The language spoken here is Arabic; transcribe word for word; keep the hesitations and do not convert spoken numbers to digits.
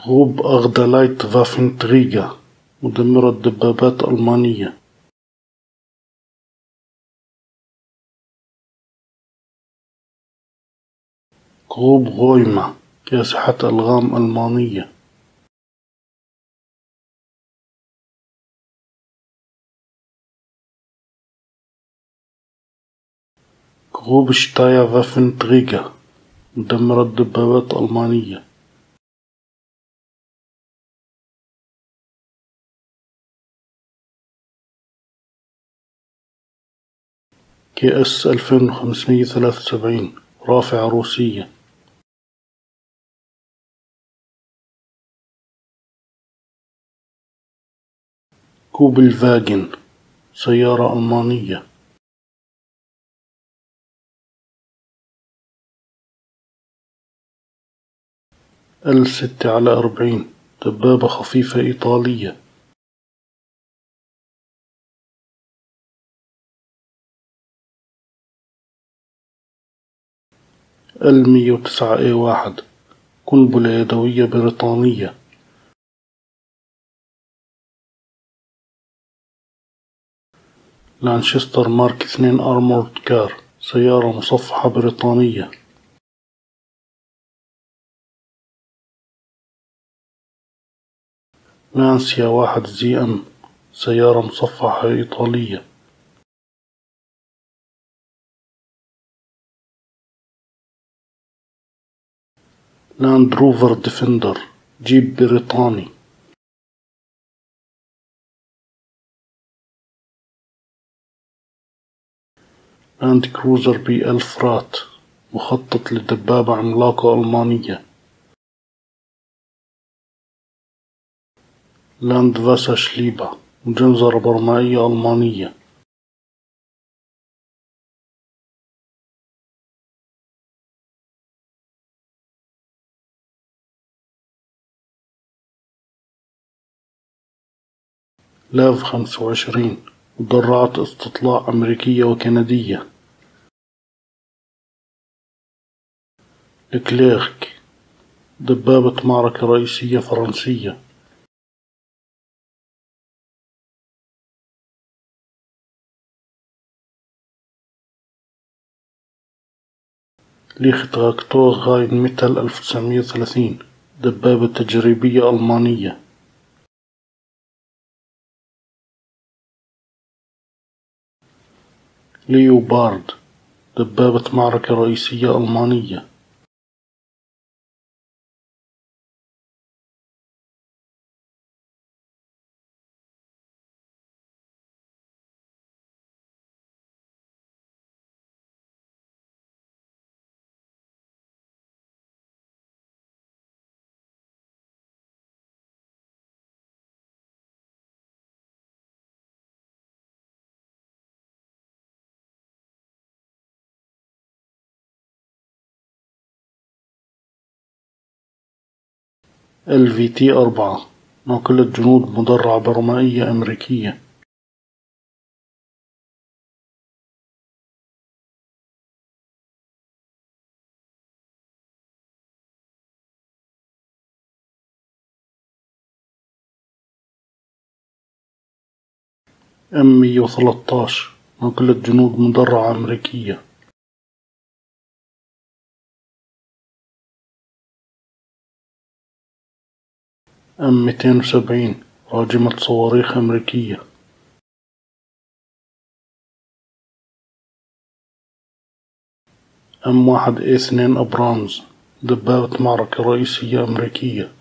غروب أغدلايت وافنتريجا مدمرة دبابات ألمانية. غروب غويما كاسحة ألغام ألمانية. غروب شتايا وافنتريجا مدمرة دبابات ألمانية. كي اس ألفين وخمسمية وثلاثة وسبعين رافعة روسية. كوبل فاجن سيارة ألمانية. ال ستة على أربعين دبابة خفيفة إيطالية. ال مية وتسعة اي واحد قنبلة يدوية بريطانية. لانشستر مارك اثنين أرمورد كار سيارة مصفحة بريطانية. لانسيا واحد زي ام سيارة مصفحة إيطالية. لاند روفر ديفندر جيب بريطاني. لاند كروزر بي الفرات مخطط لدبابة عملاقة ألمانية. لاند فاسا شليبا مجنزرة برمائية ألمانية. لاف خمسة وعشرين مدرعة استطلاع أمريكية وكندية. لكليرك دبابة معركة رئيسية فرنسية. ليختراكتور غاين ميتال ألف وتسعمية وثلاثين دبابة تجريبية ألمانية. ليوبارد دبابة معركة رئيسية ألمانية. ال في تي أربعة ناقلة جنود مدرعة برمائية أمريكية. ام مية وثلاثتاشر ناقلة جنود مدرعة أمريكية. ام ميتين وسبعين راجمة صواريخ أمريكية. ام واحد اي اثنين أبرامز دبابة معركة رئيسية أمريكية.